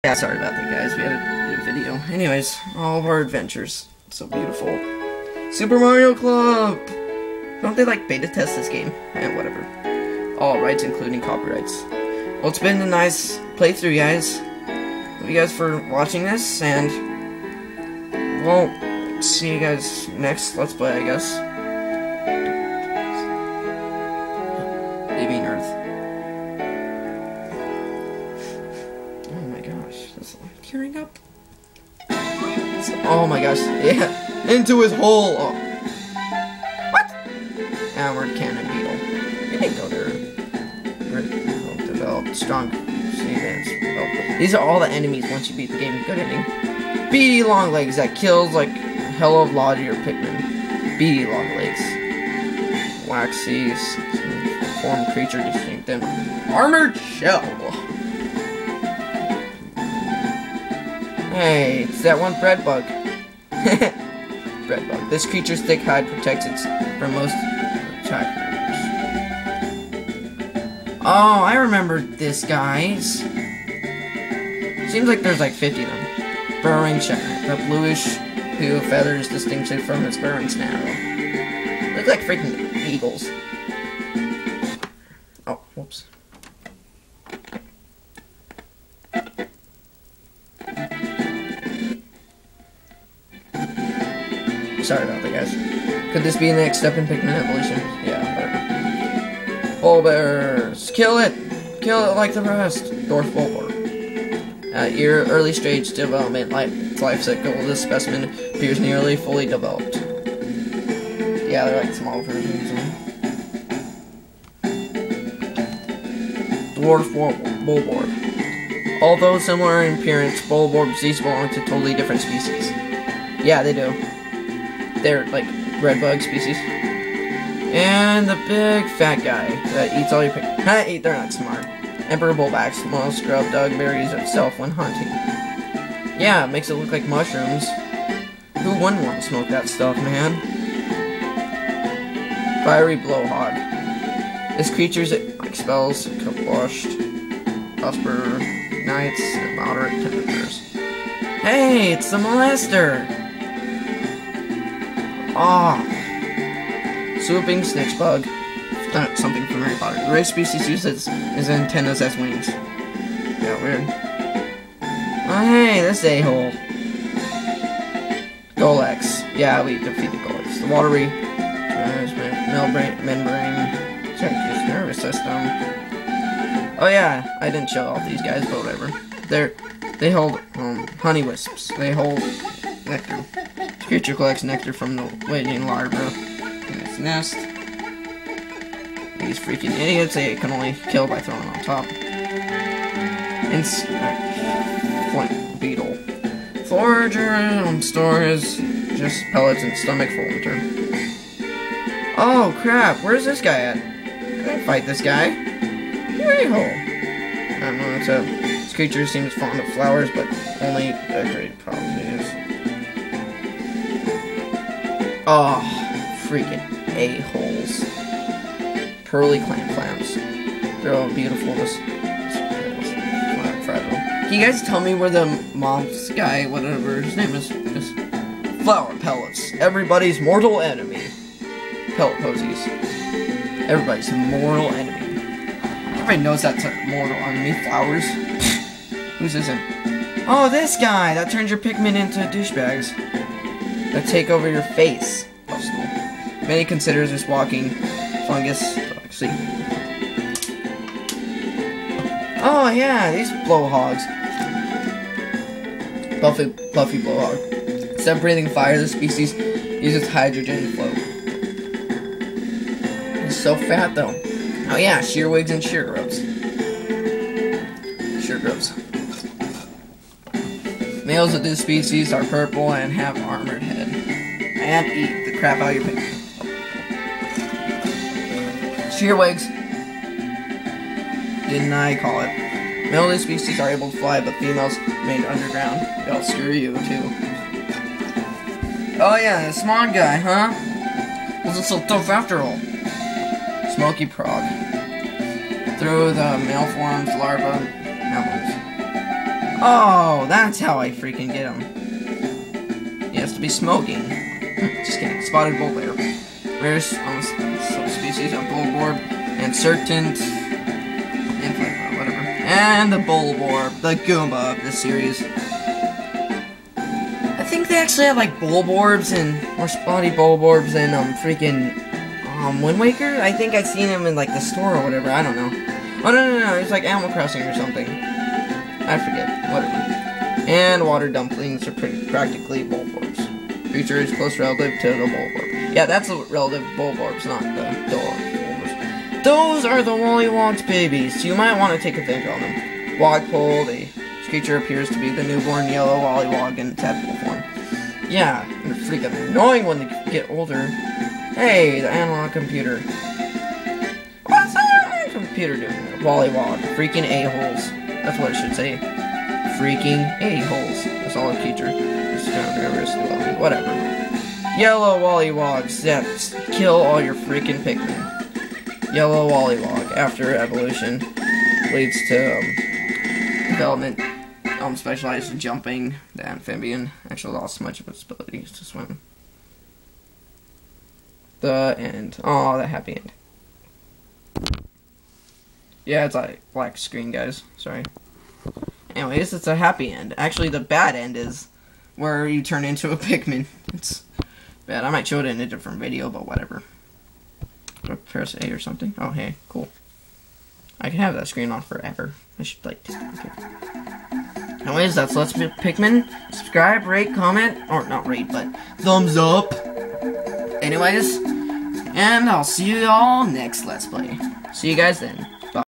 Yeah, sorry about that, guys. We had to do a video. Anyways, all of our adventures. So beautiful. Super Mario Club! Don't they, like, beta test this game? Whatever. All rights, including copyrights. Well, it's been a nice playthrough, guys. Thank you guys for watching this, and we'll see you guys next Let's Play, I guess. Leaving Earth. Oh my gosh, this is tearing up. Oh my gosh, yeah, into his hole. Oh. What? Downward Cannon Beetle. You didn't go there. Developed strong. These are all the enemies once you beat the game. Good ending. Beady Longlegs that kills like hell of lot of your Pikmin. Beady Longlegs. Waxy form creature distinct and armored shell. Hey, it's that one bread bug. Bread bug. This creature's thick hide protects it from most attackers. Oh, I remember this, guys. Seems like there's like 50 of them. Burrowing Shiner. The bluish hue of feathers distinguished from its burrowing snarl. Looks like freaking eagles. Oh, whoops. Sorry about that, guys. Could this be the next step in Pikmin evolution? Yeah, whatever. Bulbers! Kill it! Kill it like the rest! Dwarf Bulbor. At your early stage development life cycle, this specimen appears nearly fully developed. Yeah, they're like small versions. Dwarf Bulbor. Although similar in appearance, Bulborbs these belong to totally different species. Yeah, they do. They're like red bug species. And the big fat guy that eats all your Pikmin. They're not smart. Emperor Bullbacks most scrub dug berries itself when hunting. Yeah, it makes it look like mushrooms. Who wouldn't want to smoke that stuff, man? Fiery Blowhog. This creature's expels kaboshed, prosper, ignites at moderate temperatures. Hey, it's the molester! Ah. Swooping Snitch Bug. Something from Harry Potter. The race species uses his antennas as wings. Yeah, weird. Oh, hey, this a-hole. Golex. Yeah, we defeated Golex. The watery membrane. Check his nervous system. Oh yeah, I didn't show all these guys, but whatever. They hold honey wisps. They hold nectar. This creature collects nectar from the waiting larva in its nest. These freaking idiots, they can only kill by throwing on top. Flint Beetle. Forager stores just pellets and stomach for winter. Oh crap, where's this guy at? I can't fight this guy. You a-hole. I don't know, this creature seems fond of flowers, but only decorate probably is. Oh, freaking a-holes. Pearly Clamps. They're all beautiful. Can you guys tell me where the mom's guy, whatever his name is Flower Pellets. Everybody's mortal enemy. Pellet posies. Everybody's mortal enemy. Everybody knows that's a mortal enemy. Flowers. Who's isn't? Oh, this guy that turns your Pikmin into douchebags that take over your face. Many considers this walking fungus. See. Oh yeah, these blowhogs. Buffy blowhog. Instead of breathing fire, the species uses hydrogen to float. It's so fat though. Oh yeah, shearwigs and sheargrubs. Sheargrubs. Males of this species are purple and have armored head. And eat the crap out of your Pikmin. Shearwigs. Didn't I call it? Male of these species are able to fly, but females remain underground. They'll screw you, too. Oh yeah, the smog guy, huh? Wasn't so tough after all. Smoky Prog. Through the male forms, larva, mammals. Oh, that's how I freaking get him. He has to be smoking. Just kidding. Spotted bull bear. Rarest subspecies of Bulborb and certain whatever. And the Bulborb, the Goomba of this series. I think they actually have like Bulborbs or spotty Bulborbs and freaking Wind Waker. I think I've seen him in like the store or whatever. I don't know. Oh no! It's like Animal Crossing or something. I forget. Whatever. And water dumplings are practically Bulborbs. Creature is close relative to the Bulborb. Yeah, that's the relative Bulborbs, not the Bulborbs. Those are the Wollywogs babies. You might want to take advantage of them. Wogpole, this creature appears to be the newborn yellow Wollywog in tadpole form. Yeah, they're freaking annoying when they get older. Hey, the analog computer. What's the analog computer doing? Wollywog. Freaking a-holes. That's what it should say. Freaking a-holes. That's all a creature. Whatever. Yellow Wollywogs that kill all your freaking Pikmin. Yellow Wollywog after evolution leads to development. Specialized in jumping. The amphibian actually lost much of its abilities to swim. The end. Oh, the happy end. Yeah, it's like black screen, guys. Sorry. Anyways, it's a happy end. Actually, the bad end is where you turn into a Pikmin. It's bad. I might show it in a different video, but whatever. Press A or something. Oh, hey, cool. I can have that screen on forever. I should like this. Okay. Anyways, that's Let's Be Pikmin. Subscribe, rate, comment, or not rate, but thumbs up. Anyways, and I'll see you all next Let's Play. See you guys then.